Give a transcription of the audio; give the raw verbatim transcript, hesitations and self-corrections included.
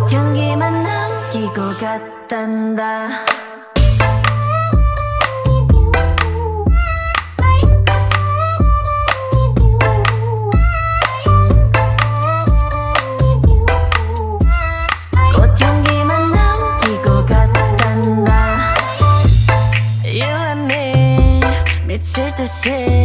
향기만 남기고 갔단다. 꽃향기만 남기고 갔단다. You and me 미칠 듯이